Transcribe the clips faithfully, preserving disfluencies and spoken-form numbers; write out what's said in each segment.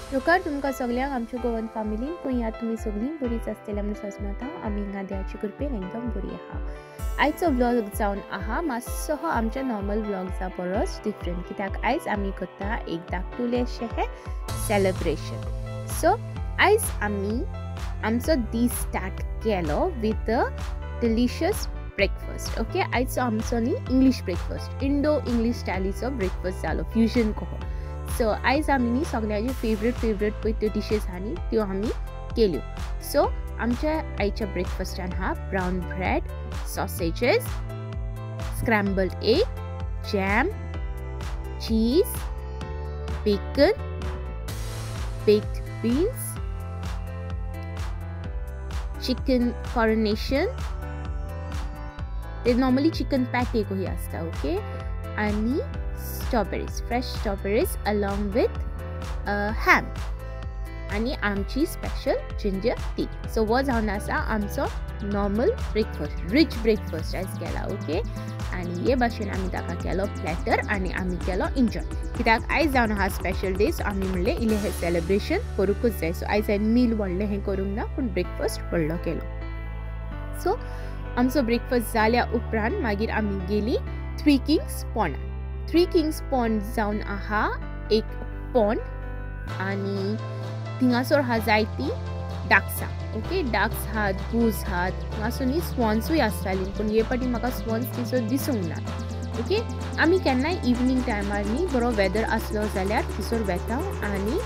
लोकार तुमकां सगळ्यांक आमच्या गोवन फॅमिलीन पळयात तुमी सगळीं बरीच आसतली म्हणून सजमता आमी हिंगा देवाची कृपेन एकदम बरी आहा। आयचो व्लॉग जावन आहा मातसो आमच्या नॉर्मल व्लॉग्सा परस डिफरंट कित्याक आयज आमी करता एक धाकटुलेशें हे सेलिब्रेशन। सो आयज आमी आमचो दीस स्टार्ट केलो with a delicious breakfast. Okay, आयचो आमचो न्ही इंग्लीश ब्रेकफास्ट, इंडो इंग्लीश स्टायलीचो ब्रेकफास्ट जालो फ्युजन कहो। सो आयज आमी न्ही सगळ्यांची फेवरेट फेवरेट पळय त्यो डिशीज आहा न्ही त्यो आमी केल्यो। सो आमच्या आयच्या ब्रेकफास्टान हा brown bread, sausages, scrambled egg, jam, cheese, bacon, baked beans, chicken coronation, ते नॉर्मली चिकन पॅटे कही आसता। ओके, आणि strawberries, fresh strawberries along with ham आणि आमची स्पेशल जिंजर टी। सो वो जावन आसा आमचो नॉर्मल ब्रेकफास्ट, रिच ब्रेकफास्ट आयज केला। ओके, आणि हे भाशेन आमी ताका केलो प्लॅटर आणि आमी केलो एन्जॉय कित्याक आयज जावन हा स्पेशल डे। सो आमी म्हणले इले हे सेलिब्रेशन करूंकच जाय। सो आयज हांवें मील व्हडलें हें करूंक ना पूण ब्रेकफास्ट व्हडलो केलो। सो आमचो ब्रेकफास्ट जाल्या उपरांत मागीर आमी गेली थ्री किंग्स पॉन्डान। थ्री किंग्स पॉन्ड जावन आहा एक पॉन्ड आणि थिंगासोर हा जायती डाक्सां। ओके, डाक्स आहात, गूज आहात, थिंगासोर न्ही स्वॉन्सूय आसतालीं पूण हे फावटी म्हाका स्वॉन्स थंयसर दिसूंक ना। ओके, आमी केन्नाय इवनिंग टायमार न्ही बरो वेदर आसलो जाल्यार थंयसर वेता आनी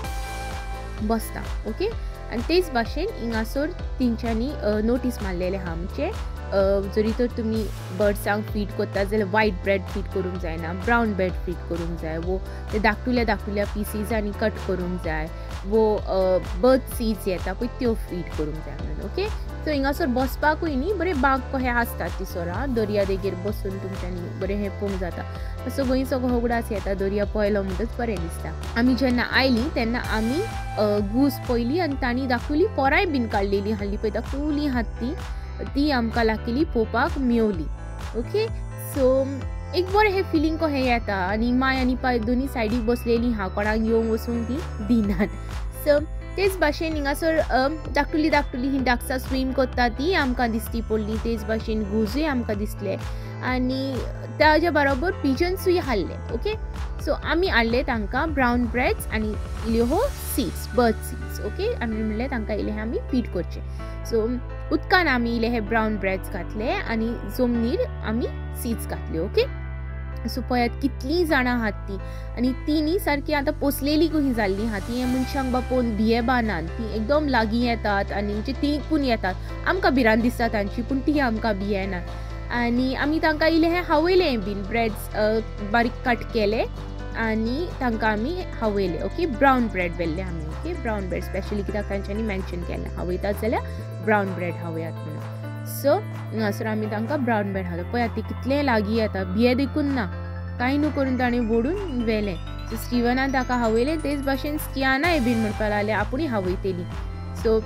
बसता। ओके, आनी तेच भाशेन हिंगासोर तेंच्यांनी नोटीस मारलेले आहा आमचे जरी तर तुमी बर्ड्सांक फीड करता जाल्यार वायट ब्रेड फीड करूंक जायना, ब्राउन ब्रेड फीड करूंक जाय, वो ते धाकटुल्या धाकटुल्या पिसीसांनी कट करूंक जाय, वो बर्ड सीड्स येता पळय त्यो फीड करूंक जाय म्हणून। ओके, सो हिंगासर बसपाकूय न्ही बरे बाग कहे आसतात थिसर, दर्या देगेर बसून तुमच्यांनी बरें हें पळोवंक जाता। तसो गोंयचो होगडास येता, दर्या पळयलो म्हणटच बरें दिसता। आमी जेन्ना आयलीं तेन्ना आमी गूज पळयली आनी तांणी दाखयली पोरांय बीन काडलेलीं हाल्ली पळय धाकटुलीं आहात ती ती आमकां लागली पळोवपाक मेवली। ओके, सो एक बरें हें फिलींग कहें येता आनी माय आनी पाय दोनी सायडीक बसलेलीं हा, कोणाक येवंक वचूंक ती दिनात। सो तेच भाशेन हिंगासर धाकटुली धाकटुली ही डाक्सां स्विम करता ती आमकां दिसती पडली, तेच भाशेन गुजूय आमकां दिसले आनी ताज्या बरोबर पिजन्सूय हाडले। ओके, सो आमी हाडले तांकां ब्राउन ब्रेड्स आनी इल्यो सीड्स, बर्ड सीड्स। ओके, आमी म्हणलें तांकां इल्ले आमी फीड करचे। सो उदकान आमी इल्ले हे ब्राउन ब्रेड्स घातले आनी जमनीर आमी सीड्स घातल्यो। ओके, सो पळयात कितलीं जाणां आहात ती आनी ती न्ही सारकी आतां पोसलेली कशी जाल्ली आहा। ती मनशांक बापोवन भिये बानात, ती एकदम लागीं येतात आनी म्हणजे तिकून येतात। आमकां भिरांत दिसता तांची पूण ती आमकां भियेनात आनी आमी तांकां इल्ले हे हावयले बीन ब्रेड्स बारीक कट केले आनी तांकां आमी हावयले। ओके, ब्राउन ब्रेड व्हेल्ले आमी। ओके, ब्राउन ब्रेड स्पेशली कित्याक तांच्यांनी मेन्शन केलें हावयतात जाल्यार ब्राउन ब्रेड हावयात म्हणून। सो हांगासर आमी तांकां ब्राउन ब्रेड हावले। पळयात ती कितले लागीं येता, भिये देखून ना, कांय न्हू करून ताणें ओडून व्हेलें। सो स्टिवनान ताका हावयलें, तेच भाशेन स्टियानाय बीन म्हणपाक लागलें आपुणूय हावयतली। सो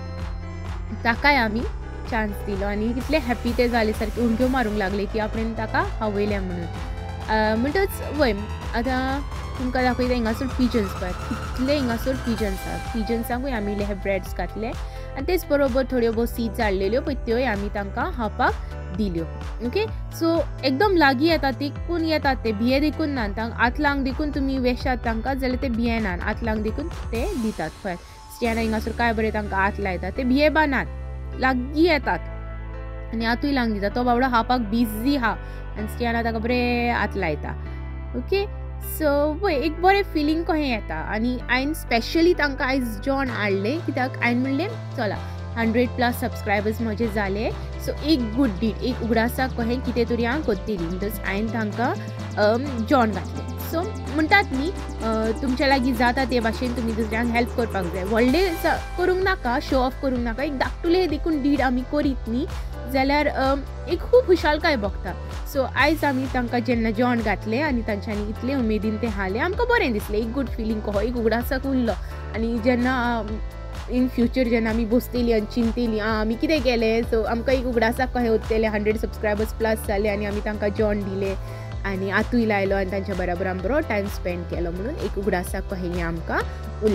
ताकाय आमी चान्स दिलो आनी कितले हॅपी ते जाले, सारके उडक्यो मारूंक लागले की आपणें ताका हावयलें म्हणून। म्हणटच वय आतां तुमकां दाखयता हिंगासर पिजन्स पळयात कितले हिंगासर पिजन्स आसात। पिजन्सांकूय आमी इल्ले हे ब्रेड्स घातले आनी तेच बरोबर थोड्यो भोव सीड्स हाडलेल्यो पळय त्योय आमी तांकां खावपाक दिल्यो। ओके, सो एकदम लागीं येतात, देखून येतात ते भिये देखून ना, तांकां हात लावंक देखून तुमी वेशात तांकां जाल्यार ते भियेनात, हात लावंक देखून ते दितात। पळयात स्टियाना हिंगासर काय बरें तांकां हात लायतात, ते भिये बानात, लागीं येतात आनी हातूय लावंक दिता। तो बाबडो खावपाक बिजी आहा आनी स्टियाना ताका बरें हात लायता। ओके, सो पळय एक बरें फिलींग कहें येता आनी हांवें स्पेशली तांकां आयज जेवण हाडलें कित्याक हांवें म्हणलें चला हंड्रेड प्लस सबस्क्रायबर्स म्हजे जाले, सो एक गूड डीड, एक उगडासाक कहें कितें तरी हांव करतली म्हणटच हांवें तांकां जेवण घातलें। सो म्हणटात न्ही तुमच्या लागीं जाता ते भाशेन तुमी दुसऱ्यांक हेल्प करपाक जाय, व्हडलें करूंक नाका, शो ऑफ करूंक नाका, एक धाकटुलें देखून डीड आमी करीत न्ही जाल्यार एक खूब खुशालकाय भोगता। सो आयज आमी तांकां जेन्ना जेवण घातलें आनी तांच्यांनी इतले उमेदीन तें खालें आमकां बरें दिसलें, एक गूड फिलींग कहो, एक उगडासाक उरलो। आनी जेन्ना इन फ्युचर जेन्ना आमी बसतलीं आनी चिंतलीं आं आमी कितें केलें, सो आमकां एक उगडासाक कहें उरतलें हंड्रेड सबस्क्रायबर्स प्लस जाले आनी आमी तांकां जेवण दिलें आनी हातूय लायलो आनी तांच्या बरोबर आमी बरो टायम स्पेंड केलो म्हणून एक उगडासाक कहें आमकां उरलें।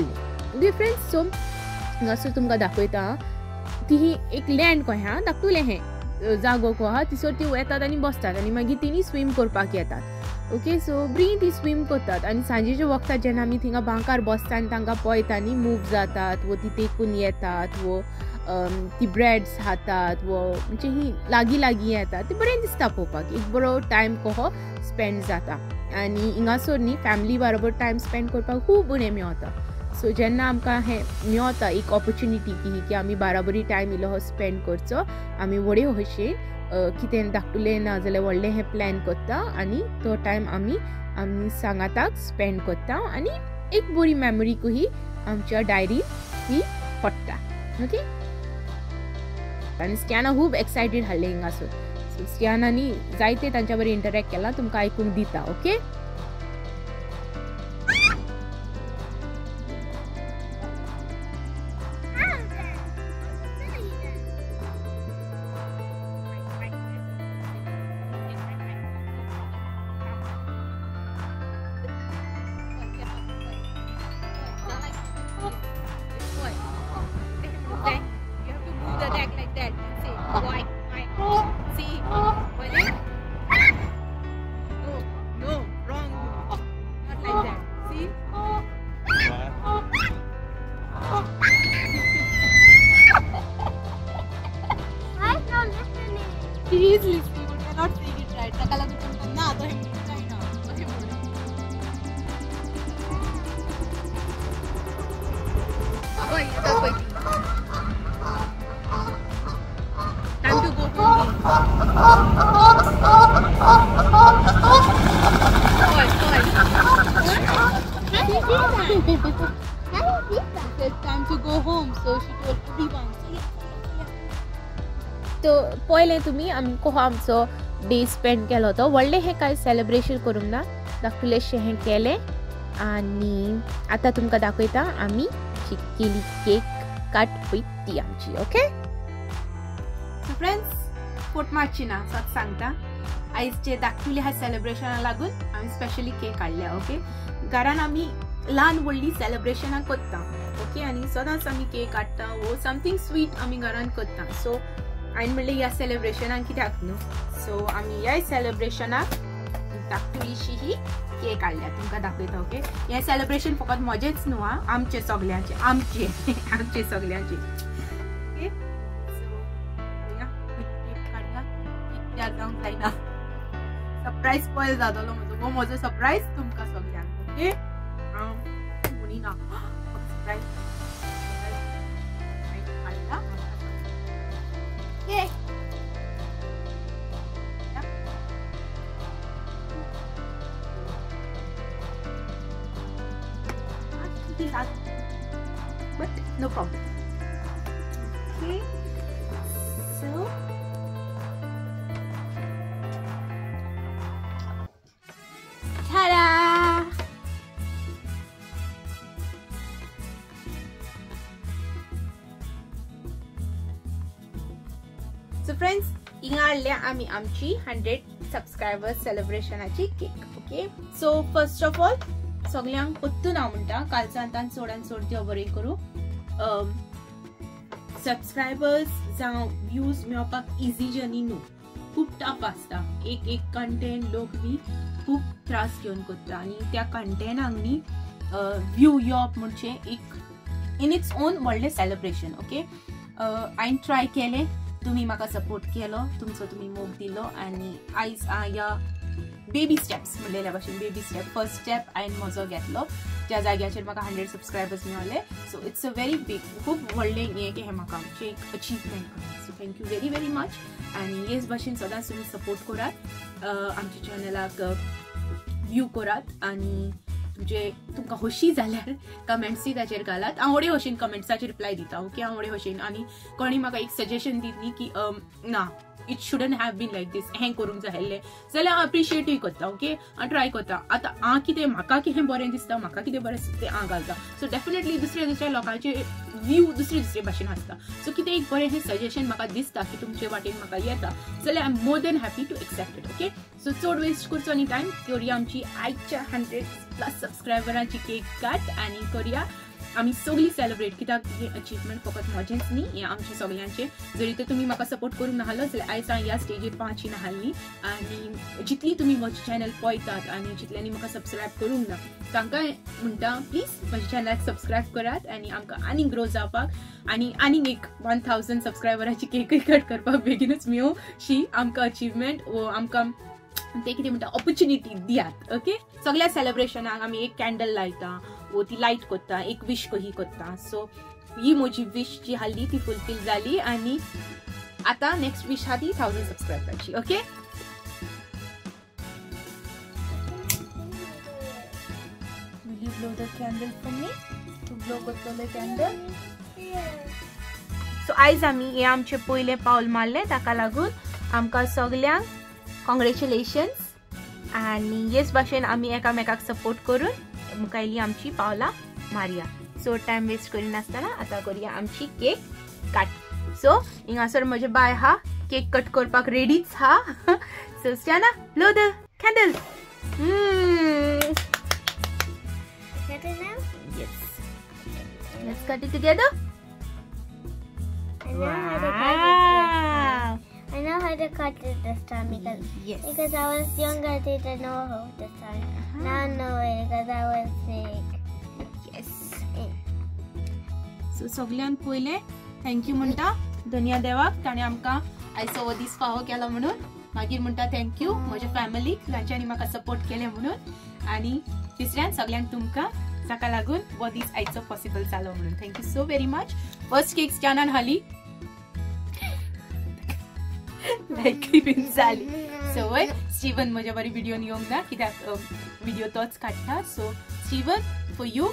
ओके फ्रेंड्स, सो हांगासर तुमकां दाखयता ती ही एक लँड कहें हा दाखयलें हें जागो को आहा तिसर ती येतात आनी बसतात आनी मागीर तिनी स्विम करपाक येतात. ओके, सो बरी ती स्विम करतात आनी सांजेच्या वखदार जेन्ना आमी थिंगा बांकार बसता आनी तांकां पळयता न्ही मूव जातात वो ती तेकून येतात वो ती ब्रेड्स खातात वो म्हणजे ही लागीं लागीं येतात ते बरें दिसता पळोवपाक. एक बरो टायम कहो स्पेंड जाता आनी हिंगासर न्ही फॅमिली बरोबर टायम स्पेंड करपाक खूब बरें मेळटा. सो जेन्ना आमकां हें मेळटा एक ऑपॉर्च्युनिटी की की आमी बाराबरी टायम इल्लो हो स्पेंड करचो, आमी व्हडे भशेन कितें धाकटुलें ना जाल्यार व्हडलें हें प्लॅन करता आनी तो टायम आमी आमी सांगाताक स्पेंड करता आनी एक बरी मेमरी कही आमच्या डायरीन ही पडटा. ओके, आनी स्टियाना खूब एक्सायटेड हाडलें हिंगासर. सो स्टियानानी जायते तांच्या बरें इंटरॅक्ट केलां, तुमकां आयकूंक दिता. Okay, he is listening but cannot say it right. Takala tu na to him China. Oi, ito pa. Time to go home. Oi, oi. It's time to go home, so she told everyone. तो पयलें तुमी आमको आमचो day spend केलो तो व्हडलें हें कांय सेलिब्रेशन करूंक ना, धाकटुलेशें हें केलें आनी आतां तुमकां दाखयता आमी केली केक कट पळय ती आमची. ओके, सो फ्रेंड्स फोट मारची ना सत सांगता आयज जे धाकटुलें ह्या सेलिब्रेशना लागून आमी स्पेशली केक काडल्या. ओके, घरान आमी ल्हान व्हडली सेलिब्रेशनां करता. ओके, आनी सदांच आमी केक काडटा वो समथींग स्वीट आमी घरान करता. सो आनी म्हणलें ह्या सेलिब्रेशनाक कित्याक न्हू, सो आमी ह्या सेलिब्रेशनाक धाकटुलीशी ही केक काडल्या तुमकां दाखयता. ओके, हें सेलिब्रेशन फकत म्हजेंच न्हू आं, आमचे सगळ्यांचे आमचे आमचे सगळ्यांचे. ओके, सो केक काडया, कित्याक जावंक जायना सरप्रायज पळय जातलो म्हजो वो म्हजो सरप्रायज तुमकां सगळ्यांक. ओके, हांव म्हणिना सरप्रायज काडला. Okay. But no problem. Okay. So ta-da! So friends, हिंगा हाडल्या आमी आमची हंड्रेड सबस्क्रायबर्स सेलिब्रेशनाची cake. Okay, so first of all सगळ्यांक पत्तून हांव म्हणटा कालचांतान चडान चड देव बरें करूं. सबस्क्रायबर्स जावं व्ह्यूज मेळपाक इजी जर्नी न्हू, खूब टफ आसता. एक एक कंटेंट लोक न्ही खूब त्रास घेवन करता आनी त्या कंटेंटाक न्ही व्यू येवप म्हणजे एक इन इट्स ओन व्हडलें सेलिब्रेशन. ओके, हांवें ट्राय केलें, तुम्ही म्हाका सपोर्ट केलो, तुमचो तुम्ही मोग दिलो आनी आयज ह्या बेबी स्टेप्स म्हणलेल्या भाशेन बेबी स्टेप फर्स्ट स्टेप हांवें म्हजो घेतलो ज्या जाग्याचेर म्हाका हंड्रेड सबस्क्रायबर्स मेळ्ळे. So it's a very big खूब व्हडलें हें की हें म्हाका आमचें एक achievement. So thank you very very much आनी हेच भाशेन सदांच तुमी सपोर्ट करात, आमच्या चॅनलाक व्यू करात आनी तुमचे तुमकां खोशी जाल्यार कमेंट्सूय ताचेर घालात. हांव व्हडे भशेन कमेंट्साचे रिप्लाय दिता. ओके, हांव व्हडे भशेन आनी कोणी म्हाका एक सजेशन दित न्ही की ना it shouldn't have been like this, हें करूंक जाय आसलें जाल्यार हांव अप्रिशिएटूय करता. ओके, हांव ट्राय करता. आतां हांव कितें म्हाका कितें बरें दिसता, म्हाका कितें बरें दिसता तें हांव घालता. सो डेफिनेटली दुसऱ्या दुसऱ्या लोकांचे व्यू दुसरे दुसरे भाशेन आसता. सो कितें एक बरें हें सजेशन म्हाका दिसता की तुमचे वाटेन म्हाका येता जाल्यार I am more than happy to accept it. Okay, so चड वेस्ट करचो न्ही टायम, करुया आमची आयच्या हंड्रेड प्लस सबस्क्रायबरांची केक कट आनी करुया आमी सगळी सेलिब्रेट, कित्याक हे अचिवमेंट फकत म्हजेंच न्ही, हे आमचे सगळ्यांचे. जरी तर तुमी म्हाका सपोर्ट करूंक नाहलो जाल्यार आयज हांव ह्या स्टेजीर पावची नाहली. आनी जितली तुमी म्हजें चॅनल पळयतात आनी जितल्यांनी म्हाका सबस्क्रायब करूंक ना तांकां म्हणटा प्लीज म्हज्या चॅनलाक सबस्क्रायब करात आनी आमकां आनी ग्रो जावपाक आनी आनीक एक वन थावजंड सबस्क्रायबराची केकय कट करपाक बेगीनच मेळोवशी आमकां अचिवमेंट वो आमकां ते कितें म्हणटा ऑपॉर्च्युनिटी दियात. ओके, सगळ्या सेलिब्रेशनाक आमी एक कॅन्डल लायता वो ती लायट करता, एक विश कही करता. सो ही म्हजी विश जी हाली ती फुलफील जाली आनी आतां नेक्स्ट विश आहा ती थावजंड सबस्क्रायबराची. Okay, will you blow the candle for me? तू ब्लो करतले कॅन्डल. सो आयज आमी हे आमचे पयले पावल मारले, ताका लागून आमकां सगळ्यांक कॉंग्रेच्युलेशन्स आनी हेच भाशेन आमी एकामेकाक सपोर्ट करून मुखायली आमची पावलां मारया. सो टायम वेस्ट करिनासतना आतां करुया आमची केक कट. सो हिंगासर म्हजे बाय हा केक कट करपाक रेडीच हा. सो स्टॅना, blow the candle. Yes. Let's cut it together. I know how to cut it. I know how to cut it this time because yes. because I was younger. I didn't know how this time. Uh-huh. Now I know it because I was big. Yes. So सगळ्यान पहिले thank you म्हणटा धन्या देवाक, ताणे आमकां आयचो हो दीस फावो केलो म्हणून. मागीर म्हणटा थँक्यू म्हज्या फॅमिलीक जांच्यांनी म्हाका सपोर्ट केले म्हणून. आनी तिसऱ्यान सगळ्यांक तुमकां जाका लागून हो दीस आयचो पॉसिबल जालो म्हणून. Thank you so very much. First cake स्टॅनान हाली लायक बीन जाली. सो वय स्टीवन म्हज्या बरी व्हिडिओन येवंक ना कित्याक व्हिडिओ तोच काडटा. So Steven for you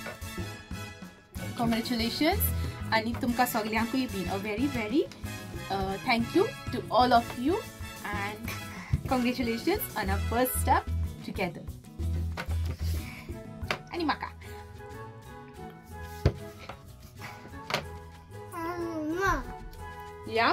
congratulations आनी तुमकां सगळ्यांकूय been a very very thank you to all of you and congratulations on a first step together. आनी म्हाका या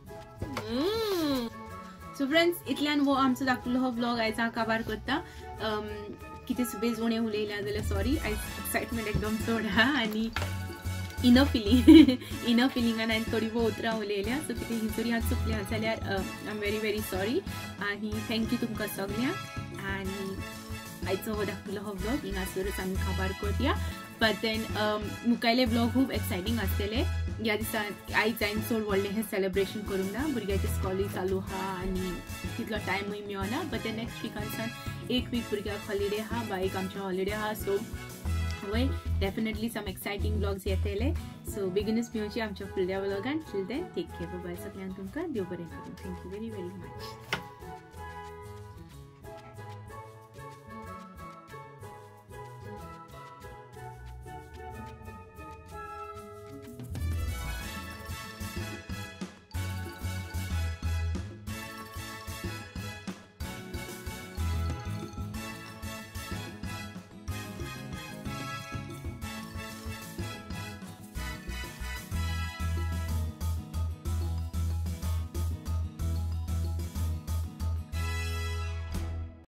सो फ्रेंड्स इतल्यान वो आमचो धाकटुलो हो व्लॉग आयज हांव काबार करता. कितें सुबेज उणें उलयल्या जाल्यार सॉरी, आयज एक्सायटमेंट एकदम चड आहा आनी इनर फिलींग इनर फिलिंगान हांवें थोडी भोव उतरां उलयल्या. सो कितें ही जरी हांव चुकल्या जाल्यार I am very very sorry आनी थँक्यू तुमकां सगळ्यांक. आनी आयचो हो धाकटुलो हो व्लॉग हिंगासरच आमी काबार करया. बट देन मुखायले व्लॉग खूब एक्सायटींग आसतले. ह्या दिसान आयज हांवें चड व्हडलें हें सेलिब्रेशन करूंक ना, भुरग्याची स्कॉलूय चालू आहा आनी तितलो टायमूय मेळना. बट देन नेक्स्ट विकानसान एक वीक भुरग्याक हॉलिडे आहा, बायक आमच्या हॉलिडे आहा. So we definitely some exciting vlogs येतले. सो बेगीनच मेळची आमच्या फुडल्या व्लॉगान. Till then take care, bye सगळ्यांक तुमकां देव बरें करूं. Thank you very very much.